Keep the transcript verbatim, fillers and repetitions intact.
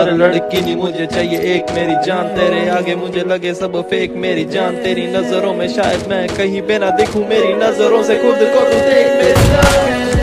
हर लड़की नहीं मुझे चाहिए एक मेरी जान, तेरे आगे मुझे लगे सब फेक मेरी जान, तेरी नजरों में शायद मैं कहीं पे ना दिखूं, मेरी नजरों से खुद को तू देख मेरी जान।